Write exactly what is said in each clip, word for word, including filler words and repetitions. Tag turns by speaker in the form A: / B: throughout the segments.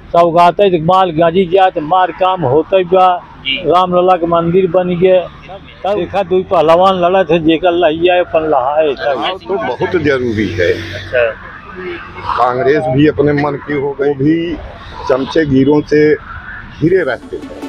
A: सौगात इकबाल गाजी जात मार काम होते बा। रामलला के मंदिर बन गए। देखा दो पहलवान लड़ा थे जेकर लहिया अपन लहाए
B: तो बहुत जरूरी है। कांग्रेस भी अपने मन की हो गई, भी चमचे गिरों से घिरे रहते हैं।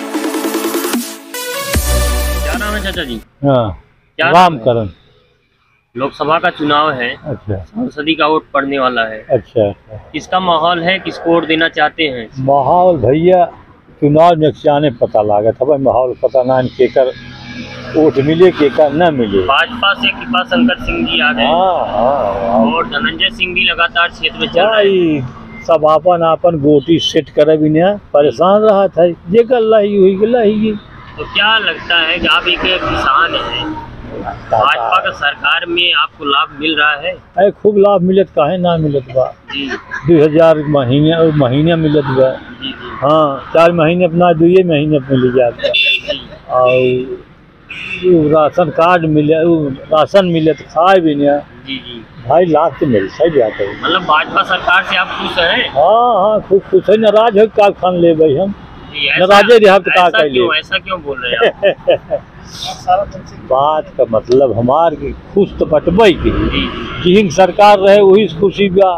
C: क्या नाम है चाचा जी?
A: हाँ,
C: क्या
A: रामकरण।
C: लोकसभा का चुनाव है,
A: अच्छा,
C: संसदीय का वोट पड़ने वाला है।
A: अच्छा अच्छा।
C: किसका माहौल है, किसको वोट देना चाहते हैं?
A: माहौल भैया चुनाव में जाने पता लागत है, माहौल पता ना केकर वोट मिले केकर न मिले।
C: भाजपा से कृपा शंकर सिंह जी आ गए।
A: हाँ हाँ,
C: और धनंजय सिंह भी लगातार क्षेत्र में चल रहे हैं।
A: सब आपन आपन गोटी सेट करे बिना परेशान रहा था, जेकर लही हुई लही।
C: तो क्या लगता है कि आप एक किसान हैं, भाजपा का सरकार में आपको लाभ मिल रहा है?
A: अरे खूब लाभ मिलत, काहे ना मिलत बा।
C: जी
A: दो हजार महीने महीने मिलत बा।
C: जी जी।
A: हाँ, चार महीने अपना दुए महीने मिल जाता। और राशन कार्ड मिले, राशन मिले तो खाए भी नहीं।
C: जी जी
A: भाई लाभ तो मिलता ही जाता है।
C: मतलब भाजपा सरकार से आप खुश हैं?
A: हाँ हाँ, खूब खुश है। नाराज है का खान ले भाई हम नाराजे रहा तो का कर ले।
C: ऐसा क्यों बोल रहे हैं आप?
A: बात का मतलब हमार की खुश तो बटबई की
C: जी
A: जिहिंग सरकार रहे वही खुशी बा।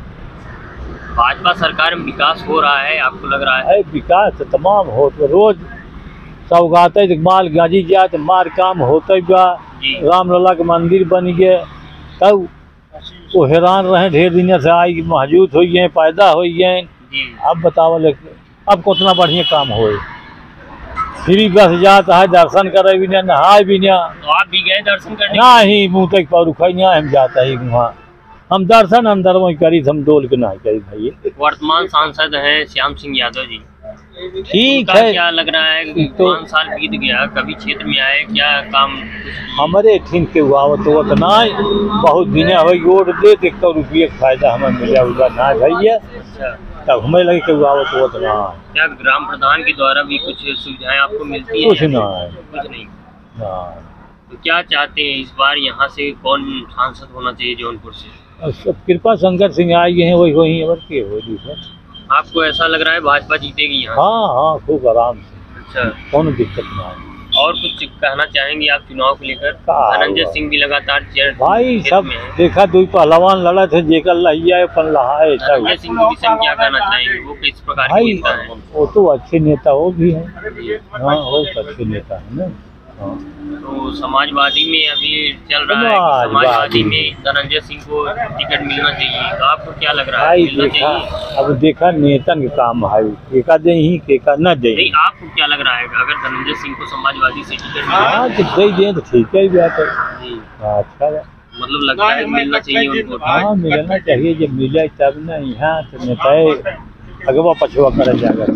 C: भाजपा सरकार में विकास हो रहा है, आपको लग रहा है?
A: विकास तो तमाम हो, तो रोज सौगात इकबाल गाजी जात मार काम होते बा। रामलला के मंदिर बन गए, तब वो हैरान रहे ढेर दिन से आई मौजूद हो गए, पैदा हो गए। अब बताओ अब कितना बढ़िया काम हो, फ्री बस जाता है, दर्शन करे भी नहीं, नहाए भी नहीं।
C: तो आप भी गए दर्शन करने?
A: ना ही मुँह तक पर रुखा हम जाता ही वहाँ हम दर्शन अंदर वही करी, हम डोल के ना करी भाई।
C: वर्तमान सांसद हैं श्याम सिंह यादव जी,
A: ठीक है।
C: क्या लग रहा है
A: तो
C: पाँच साल बीत गया, कभी क्षेत्र में आए, क्या काम?
A: हमारे ठीक के हुआ तो उतना बहुत दिन हो वोट दे एक सौ रुपये का फायदा हमें मिला हुआ ना भैया। तब हमें लगे कि हुआ तो उतना।
C: क्या ग्राम प्रधान के द्वारा भी कुछ सुविधाएं आपको मिलती है?
A: कुछ ना है,
C: कुछ नहीं।
A: ना।
C: तो क्या चाहते हैं इस बार यहाँ से कौन सांसद होना चाहिए जौनपुर से?
A: सब कृपा शंकर सिंह आए हैं, वही वही और के हो दूसरा।
C: आपको ऐसा लग रहा है भाजपा जीतेगी यहाँ?
A: हाँ हाँ, खूब आराम से।
C: अच्छा,
A: कौन दिक्कत ना है।
C: और कुछ कहना चाहेंगे आप चुनाव को लेकर? धनंजय सिंह भी लगातार
A: भाई सब देखा दो पहलवान लड़ा थे जेकर लहिया अपन लहाए।
C: धनंजय सिंह के विषय में क्या कहना चाहेंगे, वो किस प्रकार के नेता हैं?
A: वो तो अच्छे नेता वो भी है। हाँ, वो अच्छे नेता है ना। हाँ।
C: तो समाजवादी में अभी चल रहा है कि समाजवादी में धनंजय सिंह को टिकट मिलना चाहिए, तो आपको क्या लग रहा है मिलना चाहिए?
A: अब देखा नेतन के काम है, केका दे ही केका न दे।
C: नहीं, आपको क्या लग रहा है अगर धनंजय सिंह को समाजवादी से टिकट
A: हाँ तो दे दें तो ठीक है बात है। अच्छा,
C: मतलब लगता है मिलना चाहिए उनको?
A: हाँ, मिलना चाहिए, जब मिले तब ना। यहाँ तो नेता अगवा पछवा कर जाएगा।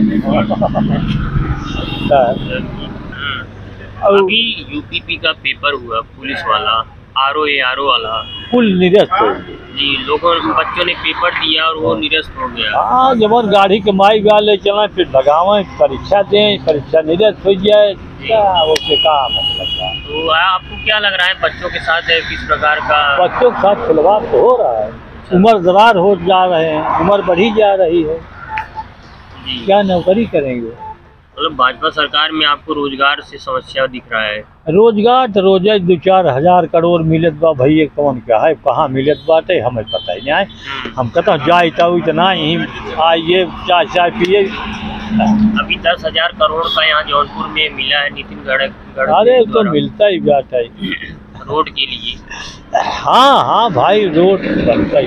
C: अभी यूपीपी का पेपर हुआ, पुलिस वाला, R O A R O वाला
A: कुल निरस्त हो
C: जी। लोगों बच्चों ने पेपर दिया और वो निरस्त हो गया।
A: हाँ, जब गाड़ी के माई गा ले चला फिर भगावे, परीक्षा दें, परीक्षा निरस्त हो जाए, क्या वो क्या मतलब?
C: तो आपको क्या लग रहा है बच्चों के साथ किस प्रकार का?
A: बच्चों के साथ खिलवाड़ तो हो रहा है, उम्र दरार हो जा रहे हैं, उम्र बढ़ी जा रही है, क्या नौकरी करेंगे?
C: मतलब भाजपा सरकार में आपको रोजगार से समस्या दिख रहा है?
A: रोजगार तो रोज दो चार हजार करोड़ मिलत बा भैया, कौन क्या है कहाँ मिलत बाटे हमें पता ही नहीं है। हम कहते जाए तो इतना ही आइए चाय चाय पिए।
C: अभी दस हजार करोड़ का यहाँ जौनपुर में मिला है नितिन गडकरी।
A: अरे तो मिलता ही बात है
C: रोड के लिए।
A: हाँ हाँ भाई, रोड बनता ही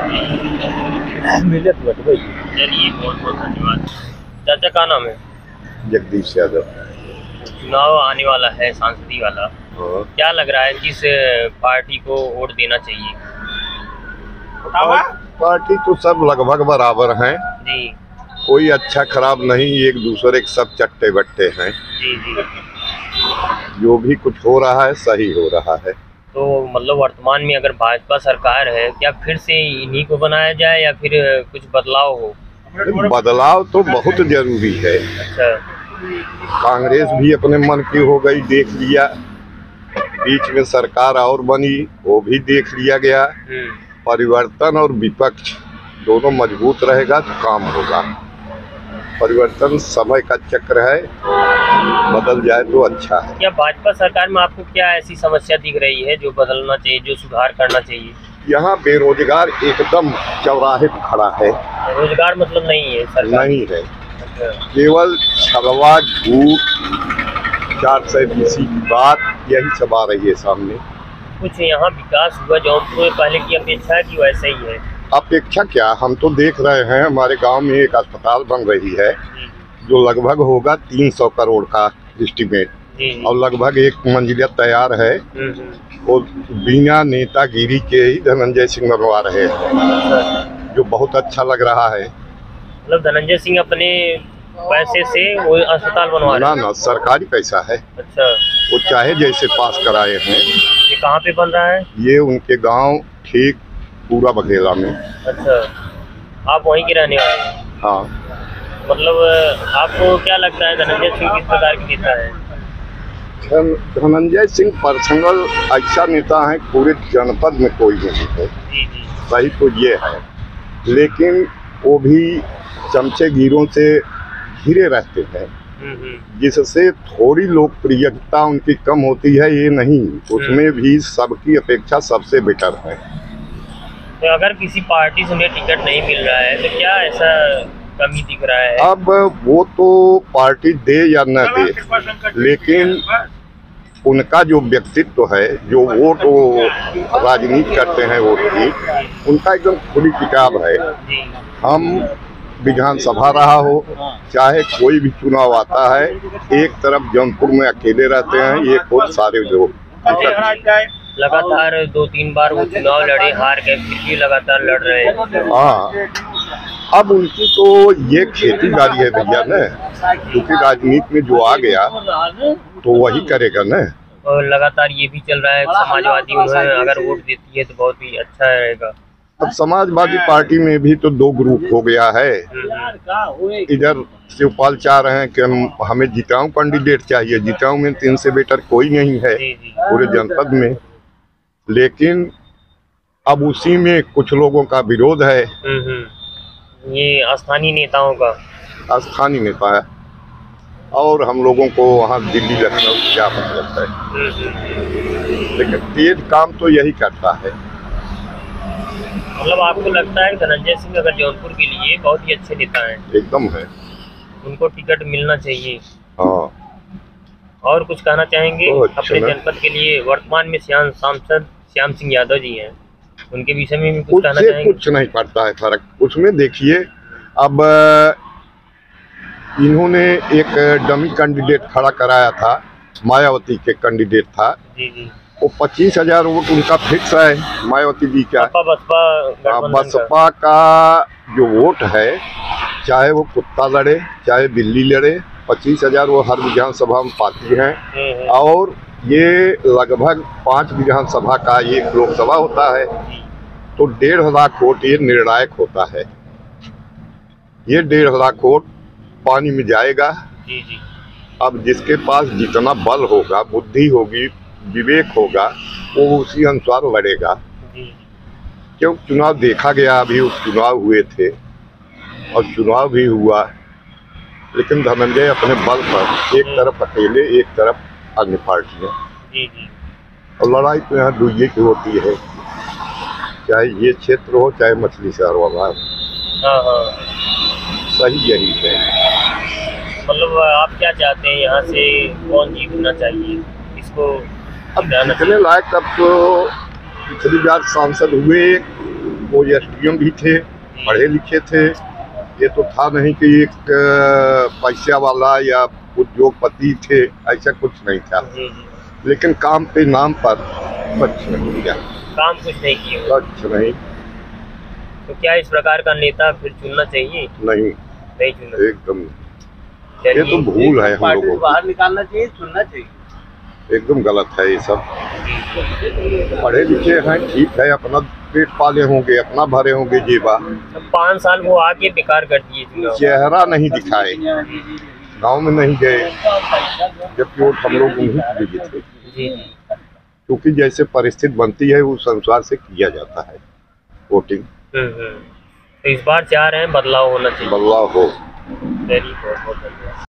A: मिलत बट।
C: चलिए, बहुत बहुत धन्यवाद। चाचा का नाम है?
B: जगदीश यादव।
C: चुनाव आने वाला है सांसदीय वाला, क्या लग रहा है किस पार्टी को वोट देना चाहिए?
B: पार्टी तो सब लगभग बराबर हैं
C: जी,
B: कोई अच्छा खराब नहीं, एक दूसरे के सब चट्टे बट्टे हैं
C: जी जी।
B: जो भी कुछ हो रहा है सही हो रहा है।
C: तो मतलब वर्तमान में अगर भाजपा सरकार है, क्या फिर से इन्हीं को बनाया जाए या फिर कुछ बदलाव हो?
B: बदलाव तो बहुत जरूरी है।
C: अच्छा,
B: कांग्रेस भी अपने मन की हो गई, देख लिया। बीच में सरकार और बनी, वो भी देख लिया गया। परिवर्तन और विपक्ष दोनों मजबूत रहेगा तो काम होगा। परिवर्तन समय का चक्र है, बदल जाए तो अच्छा है।
C: क्या भाजपा सरकार में आपको क्या ऐसी समस्या दिख रही है जो बदलना चाहिए, जो सुधार करना चाहिए?
B: यहाँ बेरोजगार एकदम चौराहे पर खड़ा है।
C: रोजगार मतलब नहीं है सरकार?
B: नहीं है, केवल छलवा झूठ चार सौ बीसी की बात यही सब आ रही है सामने।
C: कुछ यहाँ विकास हुआ जौनपुर में पहले की अपेक्षा है कि वैसा ही है?
B: अपेक्षा क्या, हम तो देख रहे हैं हमारे गांव में एक अस्पताल बन रही है जो लगभग होगा तीन सौ करोड़ का एस्टीमेट और लगभग एक मंजिला तैयार है। वो बिना नेतागिरी के ही धनंजय सिंह बनवा रहे हैं, जो बहुत अच्छा लग रहा है।
C: मतलब धनंजय सिंह अपने पैसे से वो अस्पताल बनवा रहे हैं?
B: ना ना, सरकारी पैसा है।
C: अच्छा,
B: वो चाहे जैसे पास कराए हैं।
C: ये कहाँ पे बन रहा है?
B: ये उनके गांव ठीक पूरा बघेला में।
C: अच्छा, आप वहीं के रहने वाले हैं?
B: हाँ।
C: मतलब आपको क्या लगता है धनंजय सिंह किस प्रकार के नेता है?
B: धनंजय सिंह पर्सनल अच्छा नेता है, पूरे जनपद में कोई नहीं है।
C: जी जी।
B: सही तो ये है, लेकिन वो भी चमचेगिरों से घिरे रहते हैं, जिससे थोड़ी लोकप्रियता उनकी कम होती है। ये नहीं, उसमें भी सबकी अपेक्षा सबसे बेटर है।
C: तो अगर किसी पार्टी से उन्हें टिकट नहीं मिल रहा है तो क्या ऐसा कमी दिख रहा है?
B: अब वो तो पार्टी दे या न दे, लेकिन उनका जो व्यक्तित्व है, जो वोट वो राजनीति करते हैं वोट की, उनका एकदम खुली किताब है। हम विधानसभा रहा हो चाहे कोई भी चुनाव आता है, एक तरफ जौनपुर में अकेले रहते हैं, ये खुद सारे लोग
C: लगातार दो तीन बार वो चुनाव लड़े, हार गए, फिर भी लगातार लड़ रहे हैं।
B: हाँ, अब उनकी तो ये खेती बाड़ी है भैया न, क्योंकि राजनीति में जो आ गया तो वही करेगा न।
C: और लगातार ये भी चल रहा है समाजवादी उन्हें अगर वोट देती है तो बहुत ही अच्छा रहेगा।
B: अब समाजवादी पार्टी में भी तो दो ग्रुप हो गया है। इधर शिवपाल चाह रहे हैं कि हम हमें जिताऊ कैंडिडेट चाहिए, जिताऊ में तीन से बेटर कोई नहीं है पूरे जनपद में, लेकिन अब उसी में कुछ लोगों का विरोध है।
C: ये स्थानीय नेताओं का
B: स्थानीय नेता है, और हम लोगों को वहाँ दिल्ली लखनऊ क्या मतलब है, लेकिन तेज काम तो यही करता है।
C: मतलब आपको लगता है धनंजय सिंह अगर जौनपुर के लिए बहुत ही अच्छे नेता हैं?
B: एकदम है,
C: उनको टिकट मिलना चाहिए।
B: हाँ।
C: और कुछ कहना चाहेंगे
B: तो
C: अपने जनपद के लिए? वर्तमान में श्याम सांसद श्याम सिंह यादव जी हैं, उनके विषय में भी कुछ कहना चाहेंगे?
B: कुछ नहीं पड़ता है फर्क उसमें। देखिए, अब इन्होंने एक डमी कैंडिडेट खड़ा कराया था, मायावती के कैंडिडेट था।
C: जी जी।
B: वो पच्चीस हजार वोट उनका फिक्स है, मायावती जी का।
C: बसपा
B: बसपा का जो वोट है, चाहे वो कुत्ता लड़े चाहे बिल्ली लड़े, पच्चीस हजार वो हर विधानसभा में पाती हैं। और ये लगभग पांच विधानसभा का एक लोकसभा होता है, तो डेढ़ लाख वोट ये निर्णायक होता है। ये डेढ़ लाख वोट पानी में जाएगा।
C: जी जी।
B: अब जिसके पास जितना बल होगा, बुद्धि होगी, विवेक होगा, वो उसी अनुसार लड़ेगा। क्यों चुनाव देखा गया, अभी उस चुनाव हुए थे और चुनाव भी हुआ, लेकिन धनंजय अपने बल पर एक तरफ अकेले, एक तरफ अन्य पार्टियां। और लड़ाई तो यहाँ दुइये की होती है, चाहे ये क्षेत्र हो चाहे मछली शहर वाला। सही यही है।
C: मतलब आप क्या चाहते हैं, यहाँ से कौन जीतना चाहिए, इसको?
B: अब जितने लायक, अब तो पिछली बार सांसद हुए वो एस डी एम भी थे, पढ़े लिखे थे। ये तो था नहीं कि एक पैसा वाला या उद्योगपति थे, ऐसा कुछ नहीं था। लेकिन काम पे नाम पर कुछ नहीं किया,
C: काम कुछ नहीं किया,
B: कुछ नहीं।
C: तो क्या इस प्रकार का नेता फिर चुनना चाहिए?
B: नहीं,
C: नहीं चुनना
B: एकदम। ये तो भूल है, हम लोगों को
D: बाहर निकालना चाहिए, चुनना चाहिए।
B: एकदम गलत है ये सब। पढ़े लिखे हैं, ठीक है, अपना पेट पाले होंगे, अपना भरे होंगे जेबा।
C: पाँच साल वो आके बेकार कर दिए,
B: चेहरा नहीं दिखाए, गांव में नहीं गए, जबकि वोट हम लोग उन्हीं को दिए थे। क्योंकि जैसे परिस्थिति बनती है उस अनुसार से किया जाता है वोटिंग।
C: तो इस बार चाह रहे हैं बदलाव होना चाहिए।
B: बदलाव हो।
C: वेरी बहुत बहुत धन्यवाद।